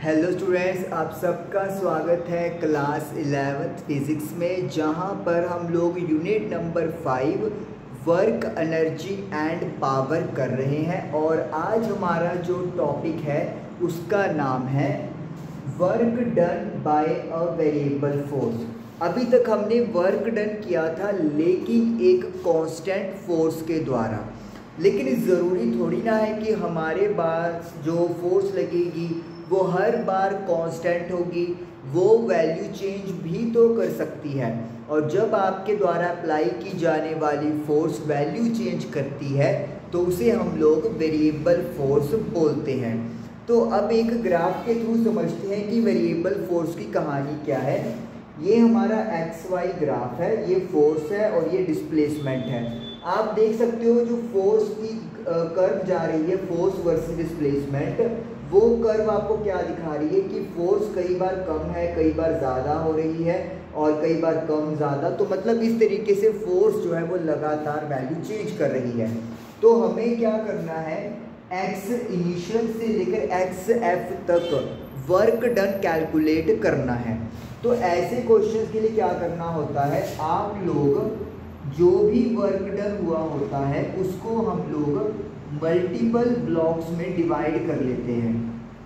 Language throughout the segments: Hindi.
हेलो स्टूडेंट्स, आप सबका स्वागत है क्लास 11th फिज़िक्स में, जहां पर हम लोग unit number 5 work energy and power कर रहे हैं। और आज हमारा जो टॉपिक है उसका नाम है work done by a variable force. अभी तक हमने वर्क डन किया था लेकिन एक कांस्टेंट फोर्स के द्वारा, लेकिन ज़रूरी थोड़ी ना है कि हमारे पास जो फोर्स लगेगी वो हर बार कांस्टेंट होगी। वो वैल्यू चेंज भी तो कर सकती है, और जब आपके द्वारा अप्लाई की जाने वाली फोर्स वैल्यू चेंज करती है तो उसे हम लोग वेरिएबल फोर्स बोलते हैं। तो अब एक ग्राफ के थ्रू समझते हैं कि वेरिएबल फोर्स की कहानी क्या है। ये हमारा एक्स वाई ग्राफ है, ये फोर्स है और ये डिस्प्लेसमेंट है। आप देख सकते हो जो फोर्स की कर्व जा रही है, फोर्स वर्सेस डिस्प्लेसमेंट, वो कर्व आपको क्या दिखा रही है कि फोर्स कई बार कम है, कई बार ज़्यादा हो रही है और कई बार कम ज़्यादा। तो मतलब इस तरीके से फोर्स जो है वो लगातार वैल्यू चेंज कर रही है। तो हमें क्या करना है, एक्स इनिशियल से लेकर एक्स एफ तक वर्क डन कैलकुलेट करना है। तो ऐसे क्वेश्चंस के लिए क्या करना होता है, आप लोग जो भी वर्क डन हुआ होता है उसको हम लोग मल्टीपल ब्लॉक्स में डिवाइड कर लेते हैं।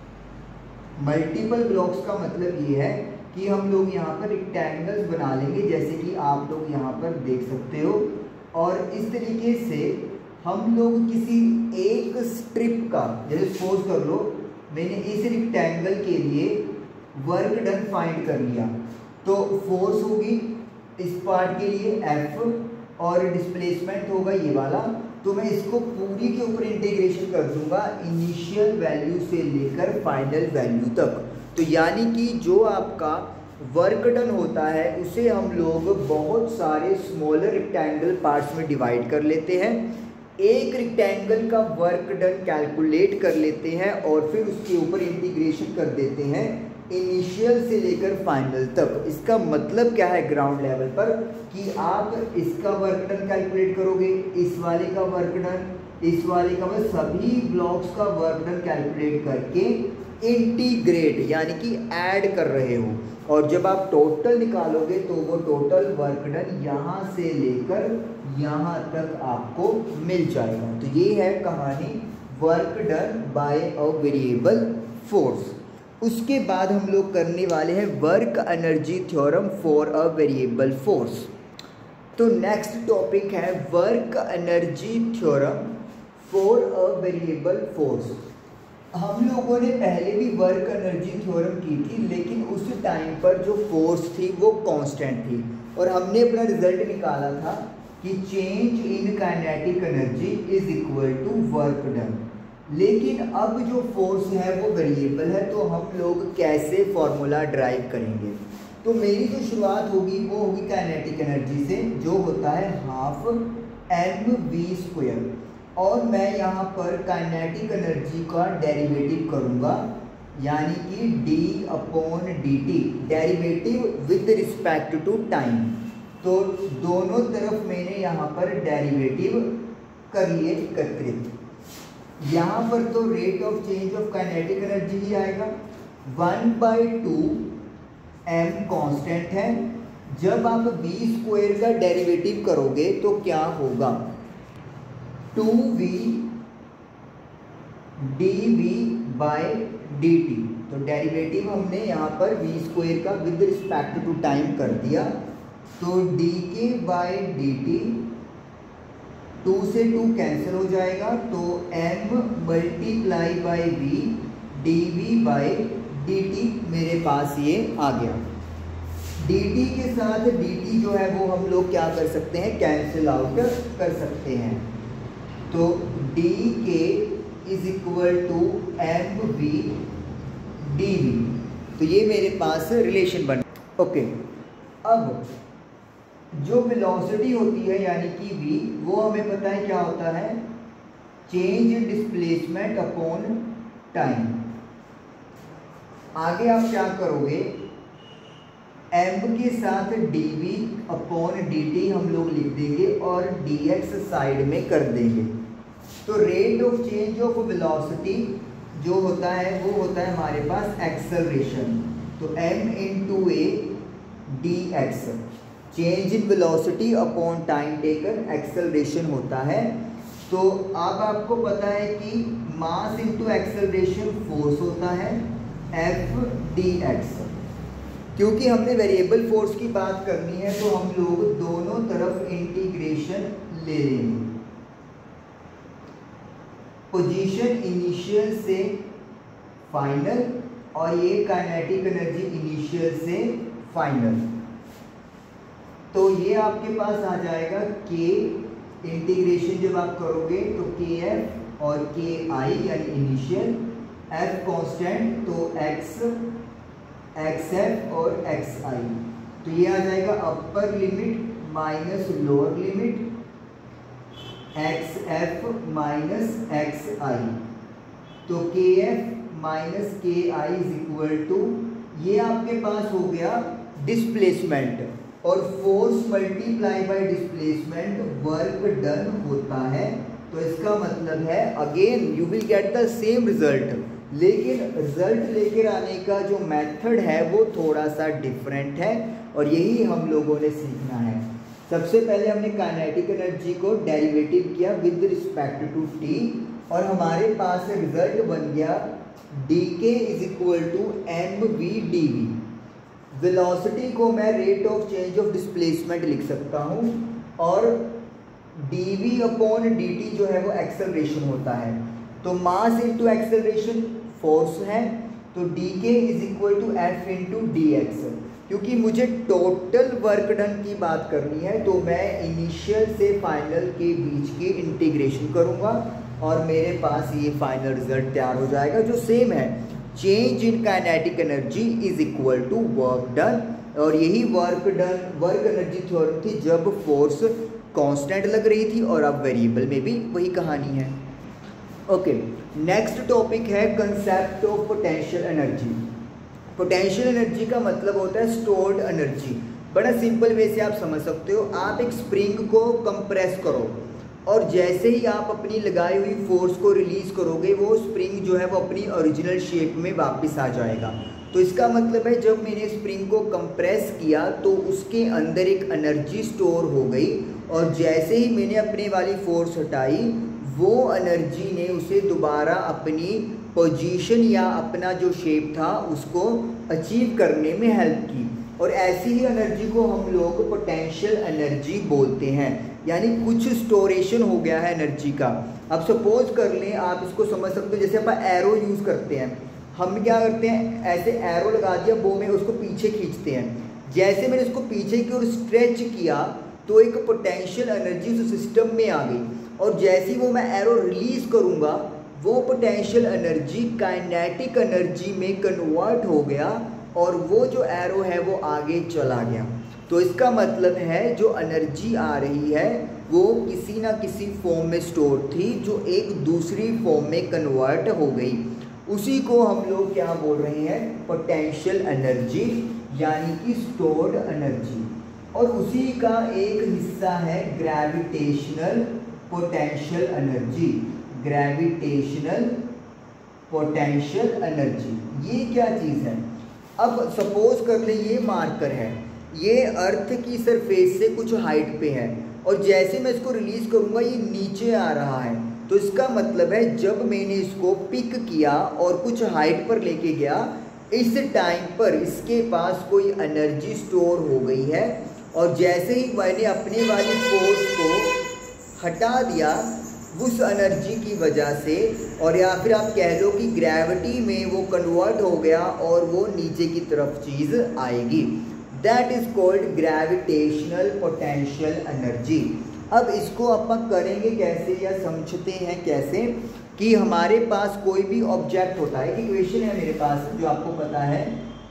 मल्टीपल ब्लॉक्स का मतलब ये है कि हम लोग यहाँ पर रेक्टेंगल्स बना लेंगे, जैसे कि आप लोग यहाँ पर देख सकते हो। और इस तरीके से हम लोग किसी एक स्ट्रिप का, जैसे सपोज कर लो मैंने इस रेक्टेंगल के लिए वर्क डन फाइंड कर लिया, तो फोर्स होगी इस पार्ट के लिए F और डिस्प्लेसमेंट होगा ये वाला। तो मैं इसको पूरी के ऊपर इंटीग्रेशन कर दूंगा इनिशियल वैल्यू से लेकर फाइनल वैल्यू तक। तो यानी कि जो आपका वर्क डन होता है उसे हम लोग बहुत सारे स्मॉलर रेक्टेंगल पार्ट्स में डिवाइड कर लेते हैं, एक रेक्टेंगल का वर्क डन कैलकुलेट कर लेते हैं और फिर उसके ऊपर इंटीग्रेशन कर देते हैं इनिशियल से लेकर फाइनल तक। इसका मतलब क्या है ग्राउंड लेवल पर कि आप इसका वर्क डन कैलकुलेट करोगे, इस वाले का वर्क डन, इस वाले का, मतलब सभी ब्लॉक्स का वर्क डन कैलकुलेट करके इंटीग्रेट यानी कि ऐड कर रहे हो। और जब आप टोटल निकालोगे तो वो टोटल वर्क डन यहाँ से लेकर यहाँ तक आपको मिल जाएगा। तो ये है कहानी work done by a variable force. उसके बाद हम लोग करने वाले हैं work energy theorem for a variable force. तो नेक्स्ट टॉपिक है work energy theorem for a variable force. हम लोगों ने पहले भी वर्क एनर्जी थ्योरम की थी, लेकिन उस टाइम पर जो फोर्स थी वो कांस्टेंट थी और हमने अपना रिजल्ट निकाला था कि change in kinetic energy is equal to work done. लेकिन अब जो फोर्स है वो वेरिएबल है, तो हम लोग कैसे फॉर्मूला ड्राइव करेंगे। तो मेरी जो शुरुआत होगी वो होगी काइनेटिक एनर्जी से, जो होता है हाफ mv²। और मैं यहाँ पर काइनेटिक एनर्जी का डेरिवेटिव करूँगा, यानी कि d/dt, derivative with respect to time. तो दोनों तरफ मैंने यहाँ पर डेरिवेटिव कर लिए एकत्रित। यहाँ पर तो rate of change of kinetic energy ही आएगा, 1/2 m कांस्टेंट है। जब आप v² का डेरिवेटिव करोगे तो क्या होगा, 2v dv/dt। तो डेरिवेटिव हमने यहाँ पर v² का विद रिस्पेक्ट टू टाइम कर दिया, तो dk/dt 2 से 2 कैंसिल हो जाएगा, तो m × v dv/dt मेरे पास ये आ गया। dt के साथ dt जो है वो हम लोग क्या कर सकते हैं, कैंसिल आउट कर सकते हैं। तो dk = mv dv। तो ये मेरे पास रिलेशन बन। ओके, अब जो वेलोसिटी होती है यानी कि v, वो हमें पता है क्या होता है, change in displacement upon time. आगे आप क्या करोगे, m के साथ dv/dt हम लोग लिख देंगे और dx साइड में कर देंगे। तो rate of change of velocity जो होता है वो होता है हमारे पास एक्सेलरेशन। तो m into A D X, change in velocity upon time taken, acceleration होता है। तो अब आपको पता है कि मास इंटू एक्सेलरेशन फोर्स होता है एफ डी एक्स। क्योंकि हमने वेरिएबल फोर्स की बात करनी है तो हम लोग दोनों तरफ इंटीग्रेशन ले लेंगे। पोजीशन इनिशियल से फाइनल और ये काइनेटिक एनर्जी इनिशियल से फाइनल। तो ये आपके पास आ जाएगा के, इंटीग्रेशन जब आप करोगे तो के एफ और के आई यानी इनिशियल, एफ कांस्टेंट तो एक्स, एक्स एफ और एक्स आई। तो ये आ जाएगा upper limit minus lower limit X F minus X I. तो के एफ माइनस के आई इज इक्वल टू, ये आपके पास हो गया डिस्प्लेसमेंट, और force multiply by displacement work done होता है। तो इसका मतलब है again you will get the same result, लेकिन रिजल्ट लेकर आने का जो मेथड है वो थोड़ा सा डिफरेंट है, और यही हम लोगों ने सीखना है। सबसे पहले हमने काइनेटिक एनर्जी को डेरिवेटिव किया विद रिस्पेक्ट टू टी, और हमारे पास रिजल्ट बन गया D K is equal to M V D V. Velocity को मैं rate of change of displacement लिख सकता हूँ, और D V upon D T जो है वो एक्सेलरेशन होता है। तो मास इंटू एक्सेलरेशन फोर्स है, तो D K is equal to F into D X. क्योंकि मुझे टोटल वर्क डन की बात करनी है तो मैं इनिशियल से फाइनल के बीच की इंटीग्रेशन करूँगा, और मेरे पास ये फाइनल रिजल्ट तैयार हो जाएगा जो सेम है, change in kinetic energy is equal to work done. और यही वर्क एनर्जी थ्योरम थी जब फोर्स कांस्टेंट लग रही थी, और अब वेरिएबल में भी वही कहानी है। ओके, नेक्स्ट टॉपिक है concept of potential energy. Potential energy का मतलब होता है स्टोर्ड एनर्जी। बड़ा सिंपल वे से आप समझ सकते हो, आप एक स्प्रिंग को कंप्रेस करो और जैसे ही आप अपनी लगाई हुई फोर्स को रिलीज करोगे वो स्प्रिंग जो है वो अपनी ओरिजिनल शेप में वापस आ जाएगा। तो इसका मतलब है जब मैंने स्प्रिंग को कंप्रेस किया तो उसके अंदर एक एनर्जी स्टोर हो गई, और जैसे ही मैंने अपने वाली फोर्स हटाई वो एनर्जी ने उसे दोबारा अपनी पोजीशन या अपना जो शेप था उसको अचीव करने में हेल्प की। और ऐसी ही एनर्जी को हम लोग पोटेंशियल एनर्जी बोलते हैं, यानी कुछ स्टोरेशन हो गया है एनर्जी का। अब सपोज कर लें, आप इसको समझ सकते हो जैसे अपन एरो यूज़ करते हैं, हम क्या करते हैं ऐसे एरो लगा दिया बो में, उसको पीछे खींचते हैं। जैसे मैंने उसको पीछे की ओर स्ट्रेच किया तो एक पोटेंशियल एनर्जी उस सिस्टम में आ गई, और जैसे ही वो मैं एरो रिलीज करूँगा वो पोटेंशियल एनर्जी काइनेटिक एनर्जी में कन्वर्ट हो गया, और वो जो एरो है वो आगे चला गया। तो इसका मतलब है जो एनर्जी आ रही है वो किसी ना किसी फॉर्म में स्टोर थी जो एक दूसरी फॉर्म में कन्वर्ट हो गई, उसी को हम लोग क्या बोल रहे हैं, पोटेंशियल एनर्जी, यानी कि स्टोर्ड एनर्जी। और उसी का एक हिस्सा है gravitational potential energy. Gravitational potential energy ये क्या चीज़ है? अब सपोज कर ले ये मार्कर है, ये अर्थ की सरफेस से कुछ हाइट पे है, और जैसे मैं इसको रिलीज करूँगा ये नीचे आ रहा है। तो इसका मतलब है जब मैंने इसको पिक किया और कुछ हाइट पर लेके गया, इस टाइम पर इसके पास कोई एनर्जी स्टोर हो गई है, और जैसे ही मैंने अपने वाली फोर्स को हटा दिया उस एनर्जी की वजह से, और या फिर आप कह लो कि ग्रेविटी में वो कन्वर्ट हो गया और वो नीचे की तरफ चीज़ आएगी, that is called gravitational potential energy. अब इसको अपन करेंगे कैसे या समझते हैं कैसे, कि हमारे पास कोई भी ऑब्जेक्ट होता है, इक्वेशन है मेरे पास जो आपको पता है,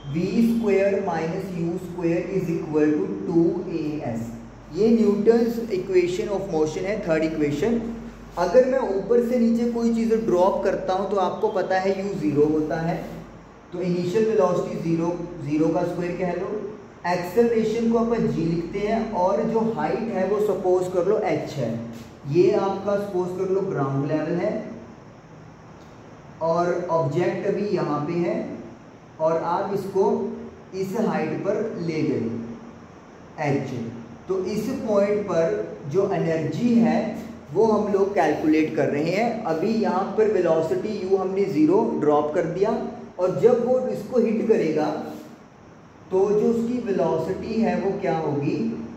v² - u² is equal to 2as। ये न्यूटन्स इक्वेशन ऑफ मोशन है, थर्ड इक्वेशन। अगर मैं ऊपर से नीचे कोई चीज़ ड्रॉप करता हूँ तो आपको पता है u 0 होता है, तो इनिशियल वेलोसिटी 0 का स्क्वायर कह लो। एक्सेलरेशन को अपन g लिखते हैं, और जो हाइट है वो सपोज कर लो h है, ये आपका सपोज कर लो ग्राउंड लेवल है। और ऑब्जेक्ट अभी यहाँ पे है और आप इसको इस हाइट पर ले गए h, तो इस पॉइंट पर जो एनर्जी है वो हम लोग कैलकुलेट कर रहे हैं। अभी यहाँ पर वेलोसिटी u हमने 0 ड्रॉप कर दिया और जब वो इसको हिट करेगा तो जो उसकी वेलोसिटी है वो क्या होगी,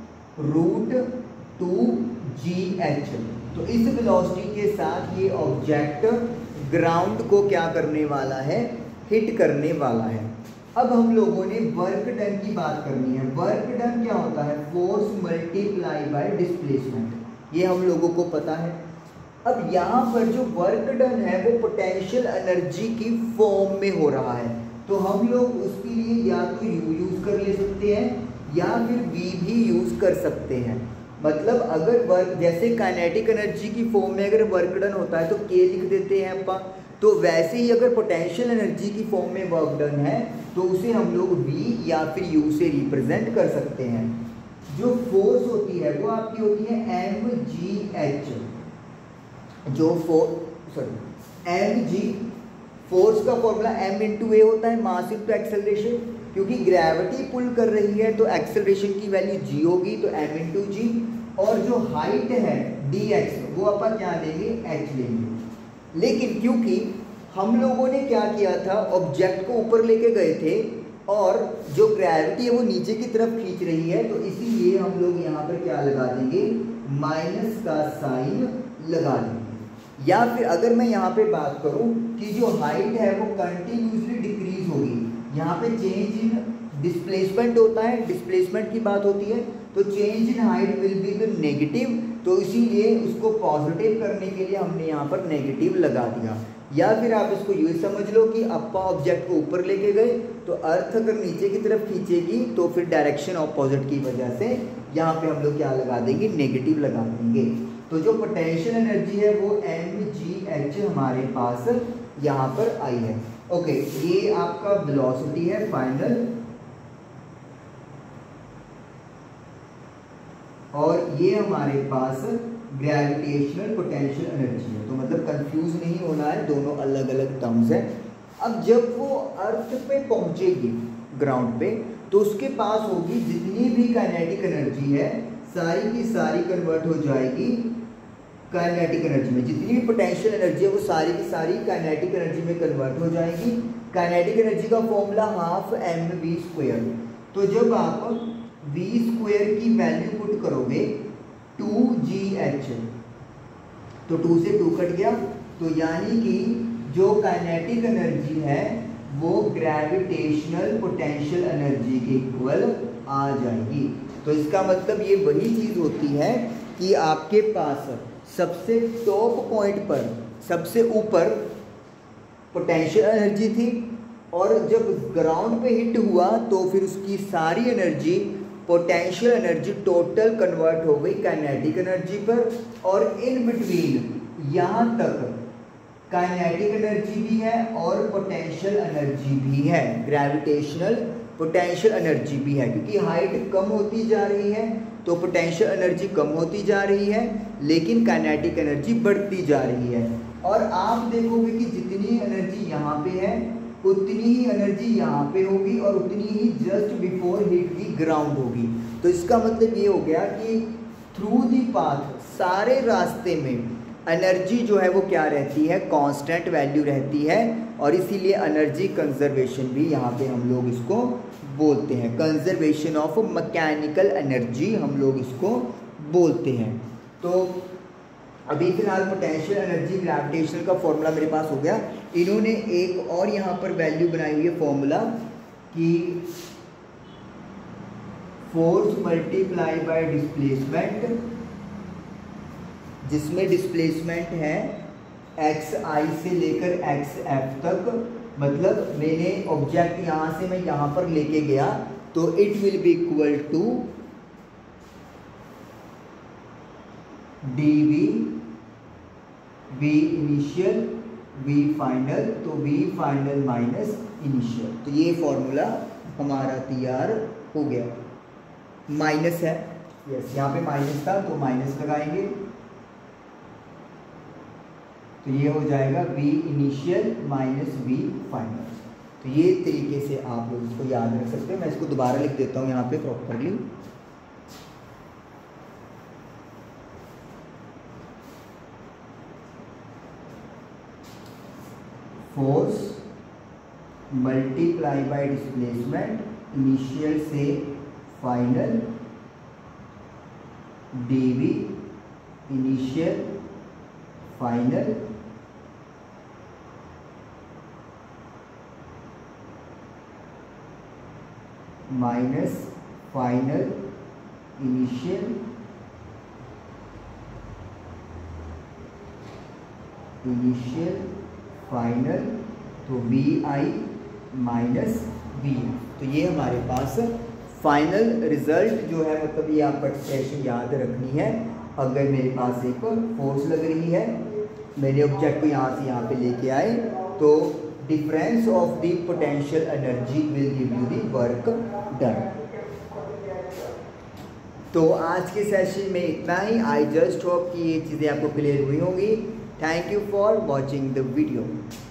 √2gh। तो इस वेलोसिटी के साथ ये ऑब्जेक्ट ग्राउंड को क्या करने वाला है, हिट करने वाला है। अब हम लोगों ने वर्क डन की बात करनी है। वर्क डन क्या होता है, फोर्स मल्टीप्लाई बाय डिस्प्लेसमेंट, ये हम लोगों को पता है। अब यहाँ पर जो वर्क डन है वो पोटेंशियल एनर्जी की फॉर्म में हो रहा है, तो हम लोग उसके लिए या तो u यूज़ कर ले सकते हैं या फिर v भी यूज़ कर सकते हैं। मतलब अगर वर्क जैसे काइनेटिक एनर्जी की फॉर्म में अगर वर्क डन होता है तो k लिख देते हैं अपन, तो वैसे ही अगर पोटेंशियल एनर्जी की फॉर्म में वर्क डन है तो उसे हम लोग v या फिर u से रिप्रेजेंट कर सकते हैं। जो फोर्स होती है वो आपकी होती है mgh, जो mg फोर्स का फॉर्मूला m इंटू ए होता है, मास इंटू एक्सेलरेशन। क्योंकि ग्रेविटी पुल कर रही है तो एक्सेलरेशन की वैल्यू g होगी, तो m इंटू जी। और जो हाइट है dx वो अपन क्या लेंगे, h लेंगे। लेकिन क्योंकि हम लोगों ने क्या किया था, ऑब्जेक्ट को ऊपर लेके गए थे और जो ग्रेविटी है वो नीचे की तरफ खींच रही है, तो इसीलिए हम लोग यहाँ पर क्या लगा देंगे, माइनस का साइन लगा देंगे। या फिर अगर मैं यहाँ पे बात करूँ कि जो हाइट है वो कंटिन्यूसली डिक्रीज होगी, यहाँ पे चेंज इन डिस्प्लेसमेंट होता है, डिस्प्लेसमेंट की बात होती है, तो change in height will be the negative, तो इसीलिए उसको पॉजिटिव करने के लिए हमने यहाँ पर नेगेटिव लगा दिया। या फिर आप इसको यूँ समझ लो कि अपा ऑब्जेक्ट को ऊपर लेके गए तो अर्थ अगर नीचे की तरफ खींचेगी तो फिर डायरेक्शन ऑपोजिट की वजह से यहाँ पे हम लोग क्या लगा देंगे, नेगेटिव लगा देंगे। तो जो पोटेंशियल एनर्जी है वो mgh हमारे पास यहाँ पर आई है। ओके, ये आपका वेलोसिटी है फाइनल, और ये हमारे पास ग्रेविटेशनल पोटेंशियल एनर्जी है। तो मतलब कंफ्यूज नहीं होना है, दोनों अलग अलग टर्म्स हैं। अब जब वो अर्थ पे पहुंचेगी ग्राउंड पे तो उसके पास होगी जितनी भी काइनेटिक एनर्जी है सारी की सारी कन्वर्ट हो जाएगी काइनेटिक एनर्जी में। जितनी भी पोटेंशियल एनर्जी है वो सारी की सारी काइनेटिक एनर्जी में कन्वर्ट हो जाएगी। काइनेटिक एनर्जी का फॉर्मूला हाफ mv²। तो जब आप v² की वैल्यू पुट करोगे 2gh, तो 2 से 2 कट गया, तो यानी कि जो काइनेटिक एनर्जी है वो ग्रेविटेशनल पोटेंशियल एनर्जी के इक्वल आ जाएगी। तो इसका मतलब ये वही चीज़ होती है कि आपके पास सबसे टॉप पॉइंट पर सबसे ऊपर पोटेंशियल एनर्जी थी और जब ग्राउंड पे हिट हुआ तो फिर उसकी सारी energy potential energy total convert हो गई काइनेटिक एनर्जी पर, और इन बिटवीन यहाँ तक काइनेटिक एनर्जी भी है और पोटेंशियल एनर्जी भी है, ग्रेविटेशनल पोटेंशियल एनर्जी भी है। क्योंकि हाइट कम होती जा रही है तो पोटेंशियल एनर्जी कम होती जा रही है लेकिन काइनेटिक एनर्जी बढ़ती जा रही है। और आप देखोगे कि जितनी एनर्जी यहाँ पे है उतनी ही एनर्जी यहाँ पे होगी और उतनी ही just before hit the ground होगी। तो इसका मतलब ये हो गया कि थ्रू दी पाथ सारे रास्ते में एनर्जी जो है वो क्या रहती है, कांस्टेंट वैल्यू रहती है, और इसीलिए एनर्जी कंजर्वेशन भी यहाँ पे हम लोग इसको बोलते हैं, कंजर्वेशन ऑफ मैकेनिकल एनर्जी हम लोग इसको बोलते हैं। तो अभी फिलहाल पोटेंशियल एनर्जी ग्रेविटेशनल का फॉर्मूला मेरे पास हो गया। इन्होंने एक और यहाँ पर वैल्यू बनाई हुई है फॉर्मूला कि फोर्स मल्टीप्लाई बाय डिस्प्लेसमेंट, जिसमें डिस्प्लेसमेंट है xi से लेकर xf तक। मतलब मैंने ऑब्जेक्ट यहाँ से मैं यहाँ पर लेके गया तो it will be equal to dv v initial v final, तो v फाइनल माइनस इनिशियल। तो ये फॉर्मूला हमारा तैयार हो गया। माइनस है, यस यहाँ पे माइनस था तो माइनस लगाएंगे। तो ये हो जाएगा V initial minus V final. तो ये तरीके से आप लोग इसको याद रख सकते हो। मैं इसको दोबारा लिख देता हूँ यहाँ पे properly. Force multiply by displacement initial से final dV initial final minus final initial final, तो वी आई माइनस वी। तो ये हमारे पास फाइनल रिजल्ट जो है, मतलब ये आप एक्सप्रेशन याद रखनी है। अगर मेरे पास एक फोर्स लग रही है, मेरे ऑब्जेक्ट को यहाँ से यहाँ पे लेके आए, तो difference of the potential energy will give you the work done. तो आज के सेशन में इतना ही। आई जस्ट होप कि ये चीज़ें आपको क्लियर हुई होंगी। Thank you for watching the video.